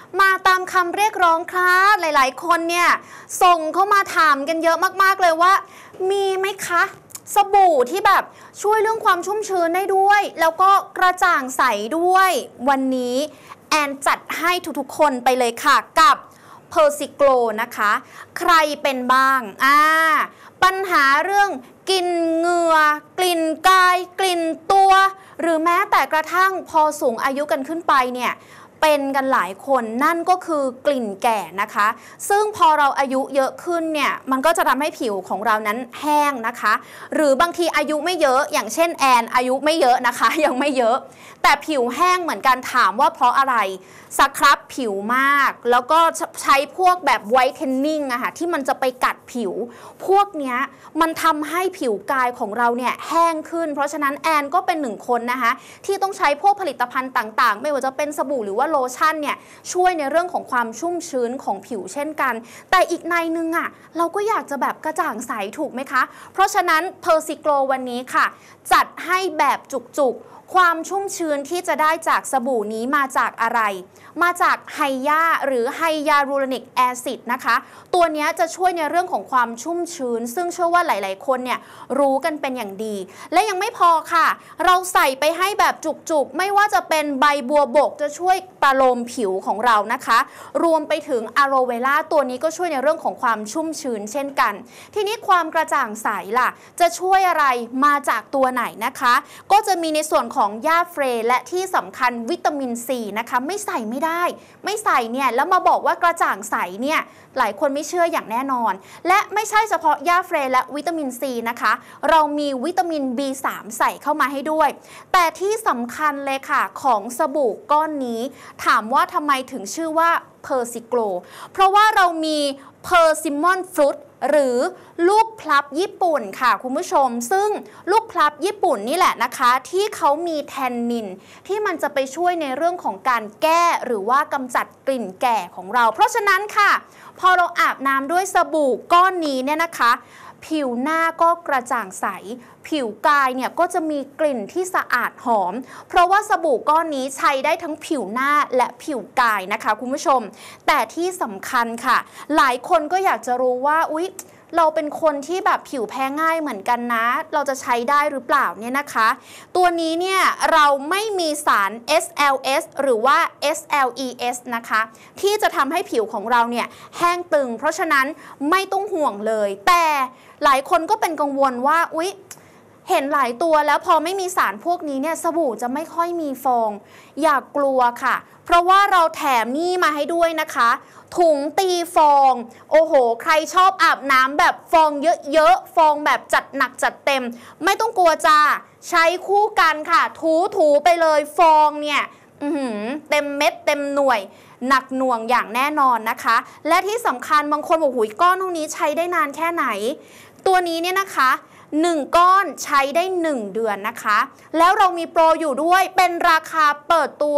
มาตามคำเรียกร้องค่ะหลายๆคนเนี่ยส่งเข้ามาถามกันเยอะมากๆเลยว่ามีไหมคะสบู่ที่แบบช่วยเรื่องความชุ่มชื้นได้ด้วยแล้วก็กระจ่างใสด้วยวันนี้แอนจัดให้ทุกๆคนไปเลยค่ะกับเพอร์ซิโกลนะคะใครเป็นบ้างปัญหาเรื่องกลิ่นเหงื่อกลิ่นกายกลิ่นตัวหรือแม้แต่กระทั่งพอสูงอายุกันขึ้นไปเนี่ยเป็นกันหลายคนนั่นก็คือกลิ่นแก่นะคะซึ่งพอเราอายุเยอะขึ้นเนี่ยมันก็จะทำให้ผิวของเรานั้นแห้งนะคะหรือบางทีอายุไม่เยอะอย่างเช่นแอนอายุไม่เยอะนะคะยังไม่เยอะแต่ผิวแห้งเหมือนกันถามว่าเพราะอะไรสครับผิวมากแล้วก็ใช้พวกแบบไวท์เทนนิ่งอะค่ะที่มันจะไปกัดผิวพวกเนี้ยมันทำให้ผิวกายของเราเนี่ยแห้งขึ้นเพราะฉะนั้นแอนก็เป็นหนึ่งคนนะคะที่ต้องใช้พวกผลิตภัณฑ์ต่างๆไม่ว่าจะเป็นสบู่หรือว่าโลชั่นเนี่ยช่วยในเรื่องของความชุ่มชื้นของผิวเช่นกันแต่อีกในนึงอะเราก็อยากจะแบบกระจ่างใสถูกไหมคะเพราะฉะนั้นเพอร์ซิโกลวันนี้ค่ะจัดให้แบบจุกๆความชุ่มชื้นที่จะได้จากสบู่นี้มาจากอะไรมาจากไฮยาหรือไฮยาลูโรนิกแอซิดนะคะตัวนี้จะช่วยในเรื่องของความชุ่มชื้นซึ่งเชื่อว่าหลายๆคนเนี่ยรู้กันเป็นอย่างดีและยังไม่พอค่ะเราใส่ไปให้แบบจุกๆไม่ว่าจะเป็นใบบัวบกจะช่วยประโลมผิวของเรานะคะรวมไปถึงอะโลเวล่าตัวนี้ก็ช่วยในเรื่องของความชุ่มชื้นเช่นกันทีนี้ความกระจ่างใสล่ะจะช่วยอะไรมาจากตัวไหนนะคะก็จะมีในส่วนของหญ้าเฟรและที่สำคัญวิตามินซีนะคะไม่ใส่ไม่ได้ไม่ใส่เนี่ยแล้วมาบอกว่ากระจ่างใสเนี่ยหลายคนไม่เชื่ออย่างแน่นอนและไม่ใช่เฉพาะหญ้าเฟรและวิตามินซีนะคะเรามีวิตามิน B3 ใส่เข้ามาให้ด้วยแต่ที่สำคัญเลยค่ะของสบู่ก้อนนี้ถามว่าทำไมถึงชื่อว่าเพอร์ซิโกลเพราะว่าเรามีเพอร์ซิมอนฟรุตหรือลูกพลับญี่ปุ่นค่ะคุณผู้ชมซึ่งลูกพลับญี่ปุ่นนี่แหละนะคะที่เขามีแทนนินที่มันจะไปช่วยในเรื่องของการแก้หรือว่ากำจัดกลิ่นแก่ของเราเพราะฉะนั้นค่ะพอเราอาบน้ำด้วยสบู่ก้อนนี้เนี่ยนะคะผิวหน้าก็กระจ่างใสผิวกายเนี่ยก็จะมีกลิ่นที่สะอาดหอมเพราะว่าสบู่ก้อนนี้ใช้ได้ทั้งผิวหน้าและผิวกายนะคะคุณผู้ชมแต่ที่สำคัญค่ะหลายคนก็อยากจะรู้ว่าอุ๊ยเราเป็นคนที่แบบผิวแพ้ง่ายเหมือนกันนะเราจะใช้ได้หรือเปล่าเนี่ยนะคะตัวนี้เนี่ยเราไม่มีสาร SLS หรือว่า SLES นะคะที่จะทำให้ผิวของเราเนี่ยแห้งตึงเพราะฉะนั้นไม่ต้องห่วงเลยแต่หลายคนก็เป็นกังวลว่าอุ๊ยเห็นหลายตัวแล้วพอไม่มีสารพวกนี้เนี่ยสบู่จะไม่ค่อยมีฟองอย่ากลัวค่ะเพราะว่าเราแถมนี่มาให้ด้วยนะคะถุงตีฟองโอ้โหใครชอบอาบน้ำแบบฟองเยอะๆฟองแบบจัดหนักจัดเต็มไม่ต้องกลัวจ้าใช้คู่กันค่ะถูไปเลยฟองเนี่ยเต็มเม็ดเต็มหน่วยหนักหน่วงอย่างแน่นอนนะคะและที่สำคัญบางคนบอกหุยก้อนเท่านี้ใช้ได้นานแค่ไหนตัวนี้เนี่ยนะคะ1ก้อนใช้ได้1เดือนนะคะแล้วเรามีโปรอยู่ด้วยเป็นราคาเปิดตัว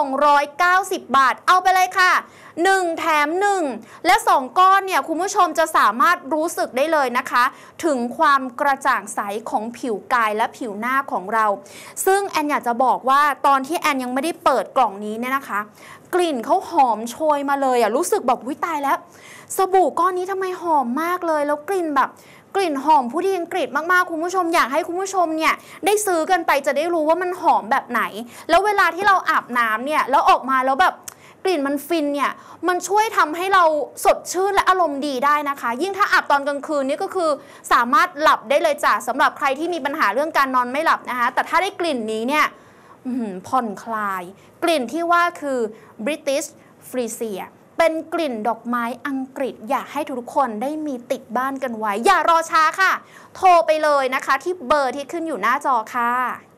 290 บาทเอาไปเลยค่ะ1แถม1และ2ก้อนเนี่ยคุณผู้ชมจะสามารถรู้สึกได้เลยนะคะถึงความกระจ่างใสของผิวกายและผิวหน้าของเราซึ่งแอนอยากจะบอกว่าตอนที่แอนยังไม่ได้เปิดกล่องนี้เนี่ยนะคะกลิ่นเขาหอมโชยมาเลยรู้สึกแบบวิตายแล้วสบู่ก้อนนี้ทำไมหอมมากเลยแล้วกลิ่นแบบกลิ่นหอมผู้ดีอังกฤษมากๆคุณผู้ชมอยากให้คุณผู้ชมเนี่ยได้ซื้อกันไปจะได้รู้ว่ามันหอมแบบไหนแล้วเวลาที่เราอาบน้ำเนี่ยแล้วออกมาแล้วแบบกลิ่นมันฟินเนี่ยมันช่วยทำให้เราสดชื่นและอารมณ์ดีได้นะคะยิ่งถ้าอาบตอนกลางคืนนี่ก็คือสามารถหลับได้เลยจ้ะสำหรับใครที่มีปัญหาเรื่องการนอนไม่หลับนะคะแต่ถ้าได้กลิ่นนี้เนี่ยผ่อนคลายกลิ่นที่ว่าคือ British Freesiaเป็นกลิ่นดอกไม้อังกฤษอยากให้ทุกคนได้มีติดบ้านกันไว้อย่ารอช้าค่ะโทรไปเลยนะคะที่เบอร์ที่ขึ้นอยู่หน้าจอค่ะ